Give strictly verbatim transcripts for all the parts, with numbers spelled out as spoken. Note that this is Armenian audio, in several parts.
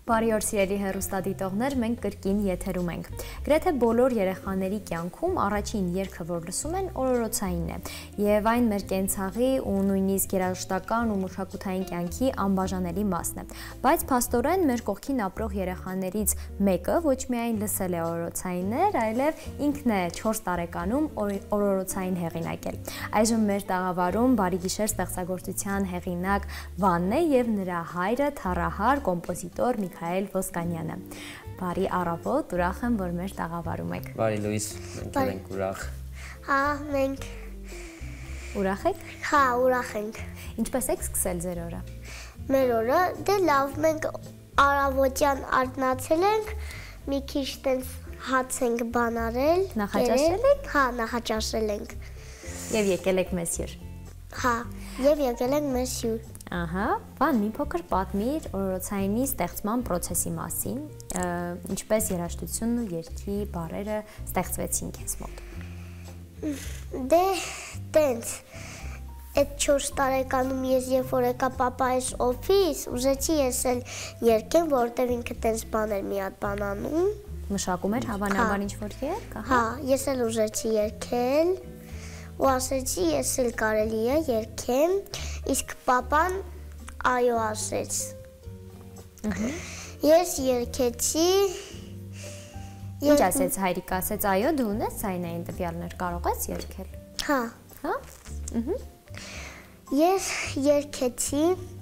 Բարի օր սիրելի հեռուստադիտողներ, մենք կրկին եթերում ենք։ Գրեթե բոլոր երեխաների կյանքում առաջին երգը, որ լսում են, օրորոցայինն է, եւ այն մեր կենցաղի ու նույնիսկ երաժշտական ու մշակութային կյանքի անբաժանելի մասն է։ Բայց փաստորեն մեր կողքին ապրող երեխաներից մեկը ոչ միայն լսել է օրորոցայիններ, այլև ինքն է չորս տարեկանում օրորոցային հեղինակել։ Այժմ մեր տաղավարում բարի գիշեր ստեղծագործության հեղինակ Վանն է եւ նրա հայրը թառահար կոմպոզիտոր Միքայել Ոսկանյանը։ Բարի առավոտ, ուրախ եմ, որ մեր տաղավարում եք։ Բարի Լուիս, մենք ենք ուրախ։ Հա, մենք ուրախ եք։ Հա, ուրախ ենք։ Ինչպես եք սկսել ձեր օրը։ Մեր օրը, դե լավ, մենք առավոտյան արթնացել ենք, մի քիչ տենց հաց ենք բան արել։ Նախաճաշել եք։ Հա, նախաճաշել ենք։ Եվ եկել եք մեզ հյուր։ Հա, եւ եկել ենք մեզ հյուր։ Ահա, Վան, մի փոքր պատմիր օրորոցայինի ստեղծման process-ի մասին, ինչպես երաժշտությունն ու երգի բառերը ստեղծվեցին քեզ մոտ։ Դե, տենց, այդ չորս տարեկանում ես երբ որ եկա պապայիս օֆիս, ուզեցի ես էլ երգեմ, որովհետև ինքը տենց բաներ մի հատ բան անում։ Մշակում էր հավանաբար ինչ-որ երգ, հա, ես էլ ուզեցի երգել, ու ասեցի ես էլ կարելի է երգեմ, իսկ պապան այո ասեց։ Ես երգեցի։ Ինչ ասեց հայրիկը, ասեց այո, դու ունես ձայնային տվյալներ, կարող ես երգել։ Հա։ Հա։ Ես երգեցի։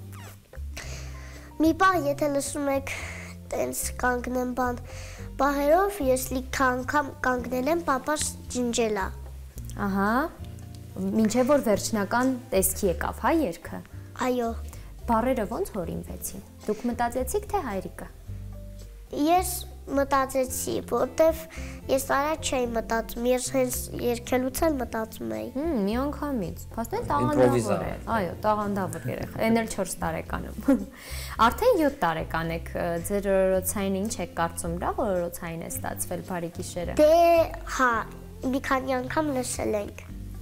Մի պահ, եթե լսում եք տենց կանգնեմ բան պահերով, ես լիքը անգամ կանգնել եմ, պապաս ջնջել է։ Ահա, մինչև որ վերջնական տեսքի եկավ, հա երգը։ Այո։ Բառերը ոնց հորինվեցին։ Դուք մտածեցիք, թե հայրիկը։ Ես մտածեցի, որտեվ ես առաջ չէի մտածում, ես հենց երգելուց էլ մտածում էի։ Հմ, մի անգամից։ Փաստորեն տաղանդավոր է։ Այո, տաղանդավոր երեխա, այն էլ չորս տարեկանում։ Արդեն յոթ տարեկան եք, ձեր օրորոցայինը ինչ եք կարծում, լավ օրորոցային է ստացվել բարի գիշերը։ Դե, հա, մի քանի անգամ լսել ենք։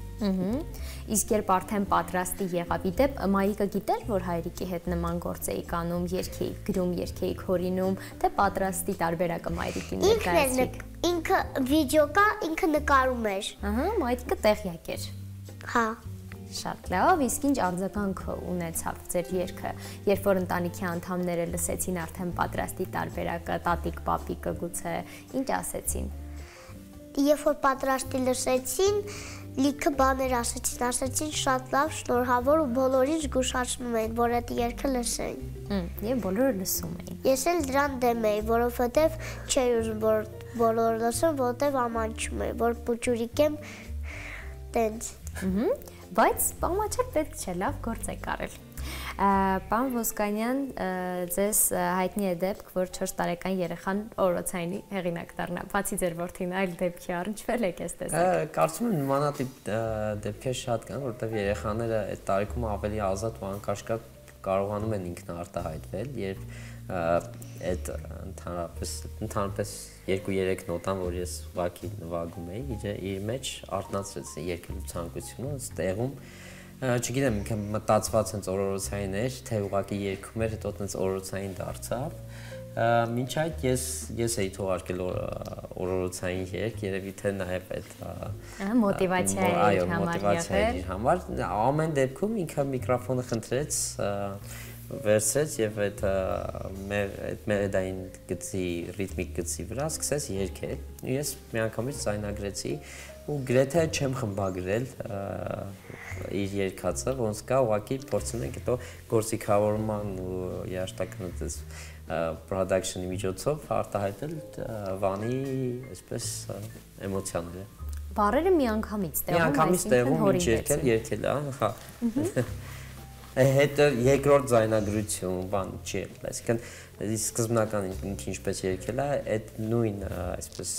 Իսկ երբ արդեն պատրաստի եղավ, իդեպ մայիկը գիտեր, որ հայրիկի հետ նման գործ էիք անում, երգեիք գրում, երգեիք հորինում, թե պատրաստի տարբերակը մայրիկին ներկայացրիք։ Ինքը վիդեո կա, ինքը նկարում էր։ Ահա, մայրիկը տեղյակ էր։ Հա։ Շատ լավ, իսկ ինչ արձագանք ունեցավ ձեր երգը, երբ որ ընտանիքի անդամները լսեցին արդեն պատրաստի տարբերակը, տատիկ, պապիկը գուցե, ինչ ասեցին։ Երբ որ պատրաստի լսեցին, լիքը բաներ ասեցին, ասեցին շատ լավ, շնորհավոր ու բոլորին զգուշացնում էին, որ այդ երգը լսեն։ Եվ բոլորը լսում էին։ Ես էլ դրան դեմ էի, որովհետև չէի ուզում, որ բոլորը լսեն, որովհետև ամանչում էի, որ պուճուրիկ եմ տենց։ Բայց պամաչել պետք չէ, լավ գործ եք արել։ Պարոն Ոսկանյան, ձեզ հայտնի է դեպք, որ չորս տարեկան երեխան օրորոցայինի հեղինակ դառնա, բացի ձեր որդին այլ դեպքի առնչվել եք ես տեսակ։ Կարծում եմ նմանատիպ դեպքեր շատ կան, որովհետև երեխաները այդ տարիքում ավելի ազատ ու անկաշկատ կարողանում են ինքնարտահայտվել, երբ այդ ընդհանրապես երկու-երեք նոտան, որ ես ուղղակի նվագում էի, իր մեջ արթնացրեց երգելու ցանկությունը, տեղում չգիտեմ, ինքը մտածված հենց օրորոցային էր, թե ուղղակի երգում էր, հետո հենց օրորոցային դարձավ։ Մինչ այդ ես ես էի թողարկել օրորոցային երգ, երևի թե նաև այդ մոտիվացիա էր իր համար եղել։ Համար ամեն դեպքում ինքը միկրոֆոնը խնդրեց, վերցրեց եւ այդ մեր այդ մելոդային գծի, ռիթմիկ գծի վրա սկսեց երգել։ Ես միանգամից ձայնագրեցի ու գրեթե չեմ խմբագրել իր երգածը, ոնց կա, ուղղակի փորձում ենք հետո գործիքավորման ու երաժշտական այդպես production-ի միջոցով արտահայտել Վանի այսպես էմոցիաները։ Բառերը միանգամից տեղում, միանգամից տեղում ինչ երգել, երգել, հա։ Հետո երկրորդ ձայնագրություն, բան չի եղել, այսինքն սկզբնական ինքը ինչպես երգել է, այդ նույն այսպես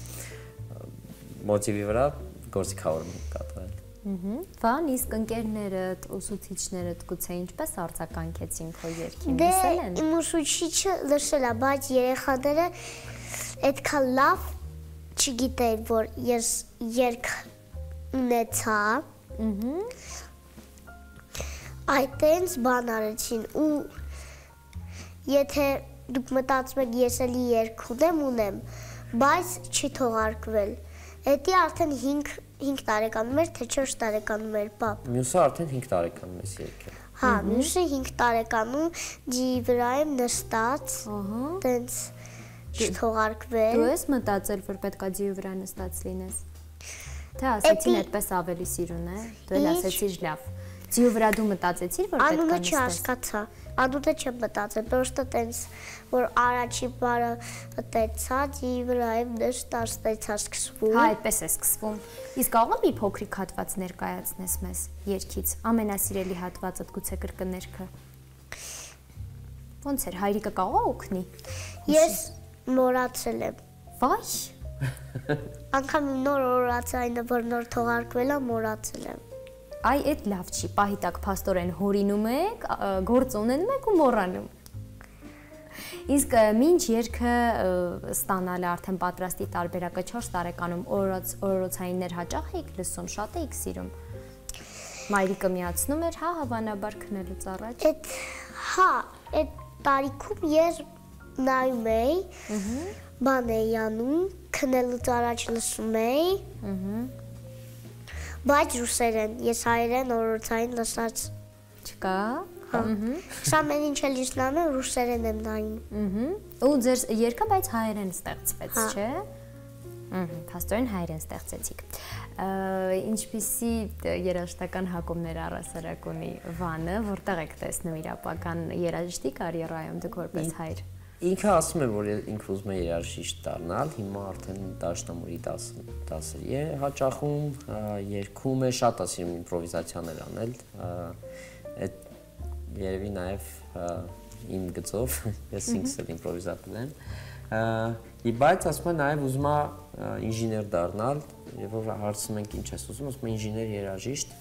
մոտիվի վրա գործիքավորում կատարել։ Վան, իսկ ընկերներդ, ուսուցիչներդ գուցե ինչպես արձագանքեցին քո երգին, լսել են։ Դե իմ ուսուցիչը լսել է, բայց երեխաները այդքան լավ չգիտեին, որ ես երգ ունեցա։ Այդտենց բան արեցին ու եթե դուք մտածում եք ես էլի երգ ունեմ, ունեմ, բայց չի թողարկվել։ Էդի արդեն հինգ տարեկանում էր, թե չորս տարեկանում էր պապ։ Մյուսը արդեն հինգ տարեկանում ես երգել։ Հա, մյուսը հինգ տարեկանում ջի վրա եմ նստած, տենց չթողարկվել։ Դու ես մտածել, որ պետքա ջի վրա նստած լինես։ Թե ասեցին այդպես ավելի սիրուն է, դու էլ ասեցիր լավ։ Ջի վրա դու մտածեցիր, որ պետքա Անունը նստես։ չհասկացա, անունը չեմ մտածել, պրոստը տենց, որ առաջի բարը տեցա, ջի վրա եմ նստած, տեցա սկսվում։ Հա, այդպես է սկսվում։ Իսկ կարող եմ մի փոքրիկ հատված ներկայացնես մեզ երգից։ Ամենասիրելի հատվածդ գուցե կրկներքը։ Ոնց էր, հայրիկը կարող է օգնի։ Ես մոռացել եմ։ Վայ։ Անգամ նոր օրացայինը, որ նոր թողարկվել է, մոռացել եմ։ Այ այդ լավ չի, պահի տակ փաստորեն հորինում եք, գործ ունենում եք ու մոռանում։ Իսկ մինչ երգը ստանալը արդեն պատրաստի տարբերակը չորս տարեկանում օրորոցայիններ հաճախ եք լսում, շատ եք սիրում։ Մայրիկը միացնում էր, հա, հավանաբար քնելուց առաջ։ Այդ հա, այդ տարիքում ես նայում էի, բան էի անում, քնելուց առաջ լսում էի։ Բայց ռուսերեն, ես հայերեն օրորոցային լսած չկա։ Սա մեն ինչ էլ իսլամ եմ, ռուսերեն եմ նայում։ Ու ձեր երգը բայց հայերեն ստեղծվեց, չէ։ Փաստորեն հայերեն ստեղծեցիք։ Ինչպիսի երաժշտական հակումներ առասարակ ունի Վանը, որտեղ եք տեսնում իր ապագան երաժշտի կարիերայում դուք որպես հայր։ Ինքը ասում է, որ ինքը ուզում է երաժիշտ դառնալ, հիմա արդեն դաշնամուրի դասեր է հաճախում, երգում է, շատ է սիրում իմպրովիզացիաներ անել, այդ երևի նաև իմ գծով, ես ինքս էլ իմպրովիզատոր եմ, բայց ասում է նաև ուզում է ինժեներ դառնալ, եւ որ հարցնում ենք ինչ ես ուզում, ասում է ինժեներ երաժիշտ,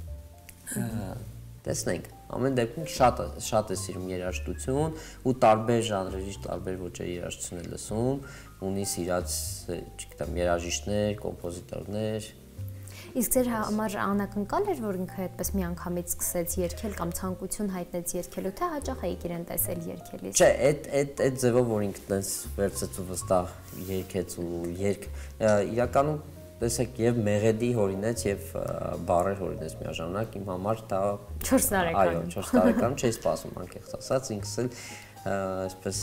տեսնենք, ամեն դեպքում շատ է, շատ է սիրում երաժշտություն ու տարբեր ժանրերի, տարբեր ոճերի երաժշտություն է լսում, ունի սիրած, չգիտեմ, երաժիշտներ, կոմպոզիտորներ։ Իսկ ձեր համար անակնկալ էր, որ ինքը այդպես միանգամից սկսեց երգել կամ ցանկություն հայտնեց երգելու, թե հաճախ էիք իրեն տեսել երգելիս։ Չէ, այդ այդ այդ ձևով որ ինքը տես վերցեց ու վստահ երգեց ու երգ իրականում տեսեք եւ մեղեդի հորինեց եւ բառեր հորինեց միաժամանակ իմ համար դա չորս տարեկան։ Այո, չորս տարեկան չի սպասում անկեղծ ասած, ինքս էլ այսպես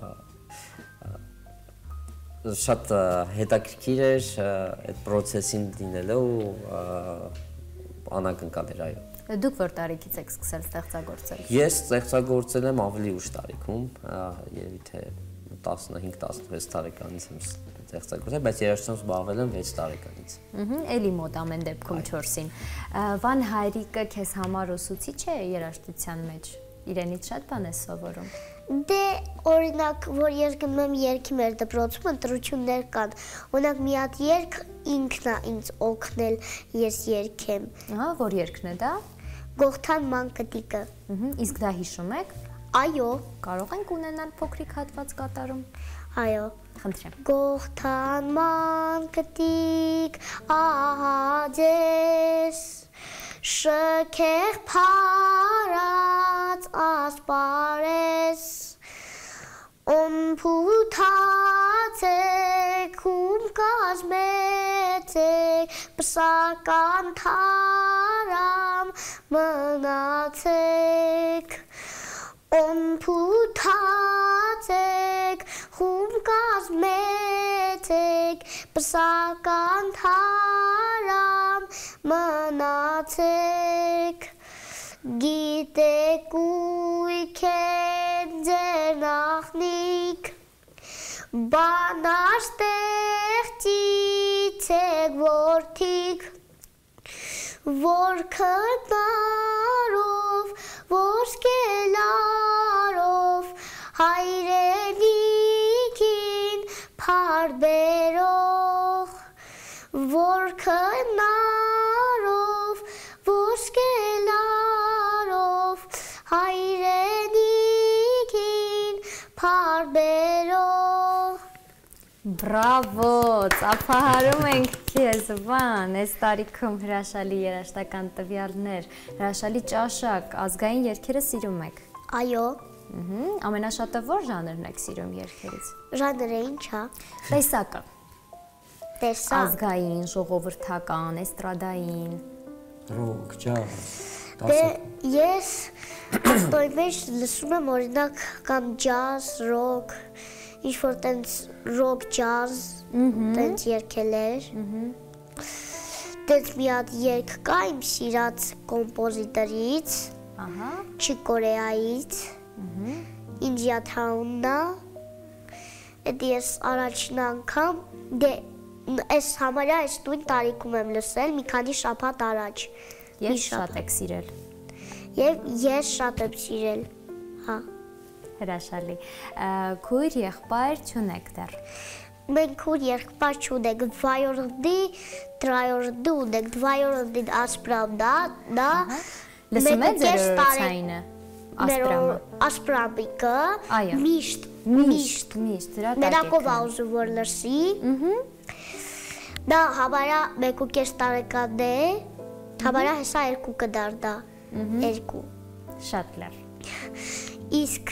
շատ հետաքրքիր էր այդ process-ին դինելու անակնկալ էր, այո։ Դուք որ տարիքից եք սկսել ստեղծագործել։ Ես ստեղծագործել եմ ավելի ուշ տարիքում, երևի թե տասնհինգ տասնվեց տարեկանից եմ ստեղծագործել, բայց երաժշտությամբ զբաղվել եմ վեց տարեկանից։ Ահա, էլի մոտ ամեն դեպքում չորսին։ Վան հայրիկը քեզ համար ուսուցիչ է երաժշտության մեջ։ Իրենից շատ բան ես սովորում։ Դե օրինակ, որ ես գնում եմ երգի մեր դպրոցում, ընտրություններ կան։ Օրինակ մի հատ երգ ինքն է ինձ օգնել, ես երգեմ։ Ահա, որ երգն է դա։ Գողթան մանկտիկը։ Իսկ դա հիշում եք։ Այո։ Կարող ենք ունենալ փոքրիկ հատված կատարում։ Այո։ Խնդրեմ։ Գողթան մանկտիկ, ահա ձեզ շքեղ փարած ասպարես ում փութացեք ում կազմեցեք պսական թարամ մնացեք ում փութացեք ում կազմեցեք պսական թարամ մնացեք գիտեք ույք են ձեր նախնիկ բանաստեղծից եք որդիկ որ քնարով ոսկելարով հայրենիքին փարբերող որ քնարով ոսկելարով հայրենիքին փարբերող Բրավո, ծափահարում ենք քեզ, Վան, այս տարիքում հրաշալի երաժշտական տվյալներ, հրաշալի ճաշակ, ազգային երգերը սիրում եք։ Այո։ Ամենաշատը որ ժանրն եք սիրում երգերից։ Ժանրը ինչ է։ Տեսակը։ Տեսակ։ Ազգային, ժողովրդական, էստրադային։ Ռոք, ջազ։ Դե ես ապտոյ մեջ լսում եմ օրինակ կամ ջազ, ռոք, ինչ որ տենց ռոք, ջազ, տենց երգել էր։ Տենց մի հատ երգ կա իմ սիրած կոմպոզիտորից, Չիկորեայից, Ինջիաթաուննա, էդ ես առաջին անգամ, դե այս համարյա այս նույն տարիքում եմ լսել, մի քանի շաբաթ առաջ։ Ես շատ եք սիրել։ Եվ ես շատ եմ սիրել, հա։ Հրաշալի։ Քույր եղբայր չունեք դեռ։ Մենք քույր եղբայր չունենք, վայորդի, տրայորդի ունենք, դվայորդին ասպրամն է, դա լսում եք ձեր օրոցայինը, ասպրամը։ Ասպրամիկը միշտ, միշտ, միշտ, դրա տակ եք։ Մերակով ա ուզում որ լսի։ Դա հավարա մեկ ու կես տարեկան է, հավարա հեսա երկու կդարդա, երկու։ Շատ լավ։ Իսկ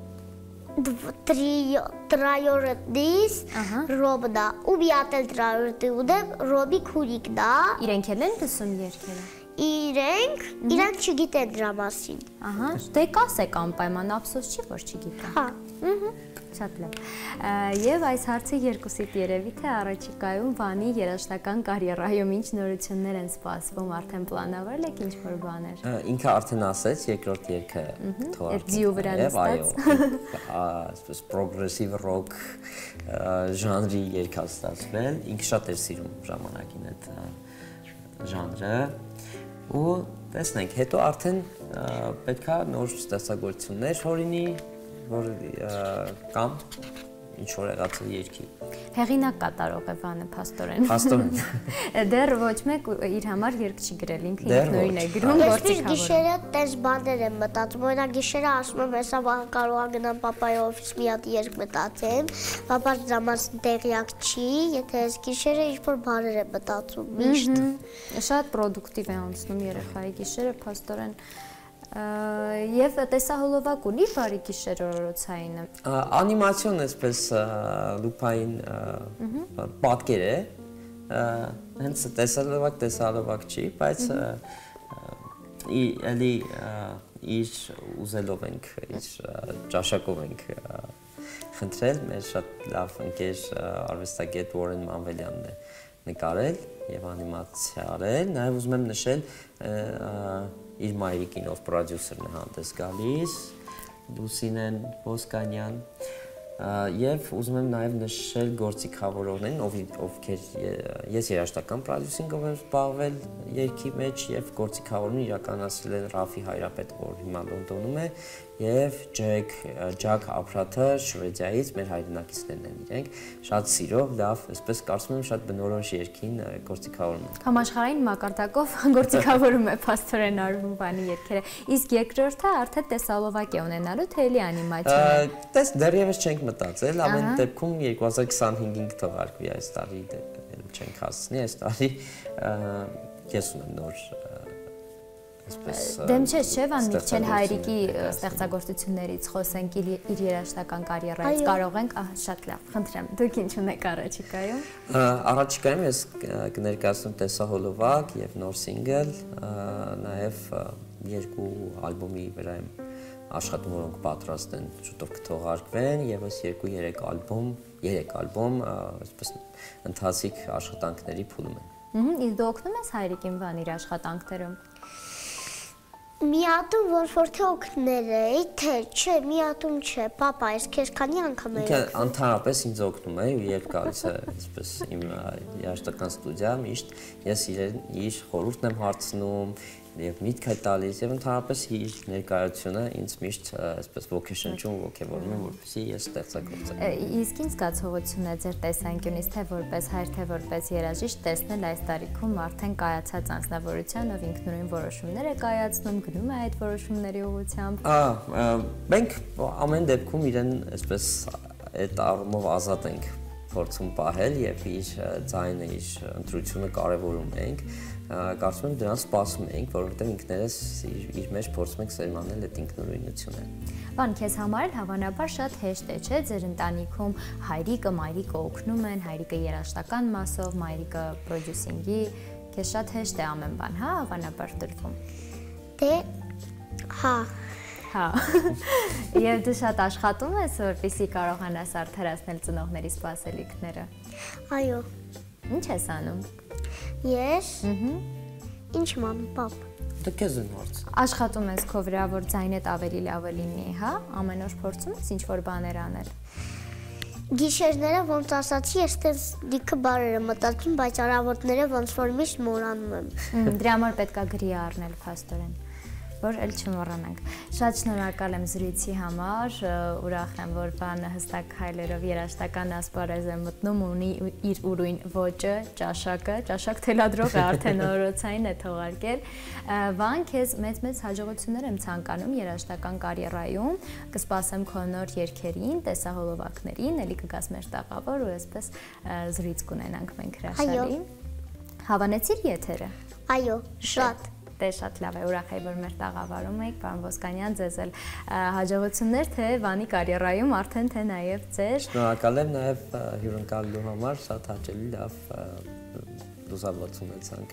տրայորդից ռոբն է, ու մի հատ էլ տրայորդի ունեմ, ռոբի քուրիկն է։ Իրենք էլ են լսում երգերը։ Իրենք, իրանք չգիտեն դրա մասին։ Ահա, դե կասեք անպայման, ափսոս չի, որ չգիտեն։ Հա։ Շատ լավ։ Եվ այս հարցը երկուսիդ երևի թե առաջիկայում Վանի երաժշտական կարիերայում ինչ նորություններ են սպասվում, արդեն պլանավորել եք ինչ-որ բաներ։ Ինքը արդեն ասեց, երկրորդ երգը թողարկել։ Այո, այսպես պրոգրեսիվ ռոք ժանրի երգ է ստացվել, ինքը շատ էր սիրում ժամանակին այդ ժանրը։ Ու տեսնենք, հետո արդեն պետքա նոր ստեղծագործություններ հորինի, որ կամ ինչ-որ եղածը երգի։ Հեղինակ կատարող է Վանը փաստորեն։ Փաստորեն։ Դեռ ոչ մեկ իր համար երգ չի գրել, ինքը ինքնուրույն է գրում, գործիքավորում։ Ես գիշերը տես բաներ եմ մտածում, օրինակ գիշերը ասում եմ, հեսա վաղ կարող եմ գնամ պապայի օֆիս մի հատ երգ մտածեմ, պապա դրա մասին տեղյակ չի, եթե ես գիշերը ինչ-որ բաներ եմ մտածում, միշտ։ Շատ պրոդուկտիվ է անցնում երեխայի գիշերը, փաստորեն Եվ տեսահոլովակ ունի բարի գիշեր օրորոցայինը։ Անիմացիոն այսպես լուպային պատկեր է, հենց տեսահոլովակ տեսահոլովակ չի, բայց էլի իր ուզելով ենք, իր ճաշակով ենք խնդրել, մեր շատ լավ ընկեր արվեստագետ Որեն Մանվելյանն է նկարել և անիմացիա արել, նաև ուզում եմ նշել իր մայրիկինով պրոդյուսերն է հանդես գալիս, Լուսինեն Ոսկանյան, և ուզում եմ նաև նշել գործիքավորողներին, ովքեր ես երաժշտական պրոդյուսինգով եմ զբաղվել երգի մեջ և գործիքավորումն իրականացրել են Ռաֆի Հայրապետ, որ հիմա Լոնդոնում է, և Ջակ Աբրաթը Շվեդիայից, մեր հայրենակիցներն են իրենք, շատ սիրով, լավ, այսպես կարծում եմ շատ բնորոշ երգին գործիքավորում են։ Համաշխարհային մակարդակով գործիքավորում է փաստորեն արվում Վանի երգերը, իսկ երկրորդը արդեն տեսահոլովակ է ունենալու, թե էլի անիմացիոն է։ Տես դեռևս չենք մտածել, ամեն դեպքում երկու հազար քսանհինգին թողարկվի այս տարի, չենք հասցնի այս տարի, ես ունեմ նոր Դեմ չէ, չէ, Վան Միքչել Հայրիկի ստեղծագործություններից խոսենք իր երաժշտական կարիերայից, կարող ենք, շատ լավ, խնդրեմ, դուք ինչ ունեք առաջիկայում։ Առաջիկայում ես կներկայացնում տեսահոլովակ և նոր սինգլ, նաև երկու ալբոմի վրա եմ աշխատում, որոնք պատրաստ են շուտով կթողարկվեն, և այս երկու-երեք ալբոմ, երեք ալբոմ, այսպես ընթացիկ աշխատանքների փուլում են։ Իսկ դու օգնում ես Հայրիկին Վան իր աշխատանքներում։ Մի հատում որ որ թե օգնել էի, թե չէ, մի հատում չէ, պապա, ես քեզ քանի անգամ եմ օգնել։ Ընդհանրապես ինձ օգնում է, երբ գալիս է այսպես իմ երաժշտական ստուդիա, միշտ ես իր խորհուրդն եմ հարցնում, և միտք է տալիս, և ընդհանրապես իր ներկայությունը ինձ միշտ այսպես ոգեշնչում, ոգևորում է, որպեսզի ես ստեղծագործեմ։ Իսկ ինչ զգացողություն է ձեր տեսանկյունից, թե որպես հայր, թե որպես երաժիշտ տեսնել այս տարիքում արդեն կայացած անձնավորությամբ ինքնուրույն որոշումներ է կայացնում, գնում է այդ որոշումների ուղղությամբ։ Մենք ամեն դեպքում իրեն այսպես այդ առումով ազատ ենք փորձում պահել և իր ձայնը, իր ընտրությունը կարևորում ենք, կարծում եմ դրան սպասում ենք, որովհետև ինքներս իր մեջ փորձում ենք սերմանել այդ ինքնուրույնությունը։ Բան քեզ համար էլ հավանաբար շատ հեշտ է, չէ՞, ձեր ընտանիքում հայրիկը, մայրիկը օգնում են, հայրիկը երաժշտական մասով, մայրիկը պրոդյուսինգի, քեզ շատ հեշտ է ամեն բան, հա, հավանաբար տրվում։ Դե հա Հա։ Եվ դու շատ աշխատում ես, որպեսզի կարողանաս արդարացնել ծնողների սպասելիքները։ Այո։ Ինչ ես անում։ Ես։ Ահա։ Ինչ եմ անում, պապ։ Դա քեզ են հարց։ Աշխատում ես քո վրա, որ ձայնդ ավելի լավը լինի, հա։ Ամեն օր փորձում ես ինչ-որ բաներ անել։ Գիշերները ոնց ասացի, ես տես լիքը բարեր եմ մտածում, բայց առավոտները ոնց որ միշտ մոռանում եմ։ Դրա համար պետքա գրի առնել փաստորեն, որ էլ չմոռանանք։ Շատ շնորհակալ եմ զրույցի համար, ուրախ եմ, որ բանը հստակ քայլերով երաժշտական ասպարեզ է մտնում, ունի իր ուրույն ոճը, ճաշակը, ճաշակ թելադրողը արդեն օրոցային է թողարկել։ Վան, քեզ մեծ-մեծ հաջողություններ եմ ցանկանում երաժշտական կարիերայում, կսպասեմ քո նոր երգերին, տեսահոլովակներին, ելի կգաս մեր տաղավար ու այսպես զրույց կունենանք մենք հրաշալի։ Հավանեցիր եթերը։ Այո, շատ։ Դե շատ լավ է, ուրախ եմ, որ մեր տաղավարում եք, պարոն Ոսկանյան, ձեզ էլ հաջողություններ, թե Վանի կարիերայում, արդեն թե նաև ձեր։ Շնորհակալ եմ նաև հյուրընկալելու համար, շատ հաճելի լավ լուսավոր ունեցանք,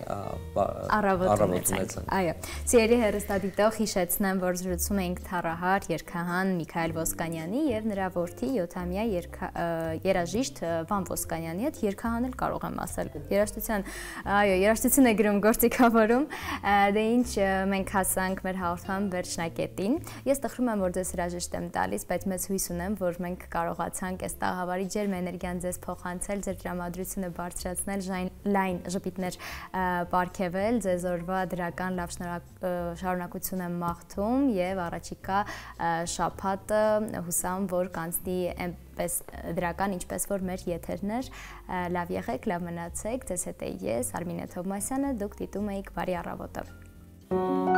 առավոտ ունեցանք։ Այո, սիրելի հեռուստադիտող, հիշեցնեմ, որ զրուցում էինք թառահար երգահան Միքայել Ոսկանյանի եւ նրա որդի յոթամյա երաժիշտ Վան Ոսկանյանի հետ երգահան էլ կարող եմ ասել։ Երաժշտության, այո, երաժշտություն է գրում գործիքավորում, դե ինչ մենք հասանք մեր հաղորդման վերջնակետին։ Ես տխրում եմ, որ ձեզ հրաժեշտ եմ տալիս, բայց մեծ հույս ունեմ, որ մենք կարողացանք այս տաղավարի ջերմ էներգիան ձեզ փոխանցել, ձեր տրամադրությունը բարձրացնել, լայն ժպիտներ պարգևել, ձեզ օրվա դրական լավ շարունակություն եմ մաղթում եւ առաջիկա շաբաթը հուսամ, որ կանցնի այնպես դրական, ինչպես որ մեր եթերներ, լավ եղեք, լավ մնացեք, ձեզ հետ է ես, Արմինե Թովմասյանը, դուք դիտում եք Բարի առավոտը։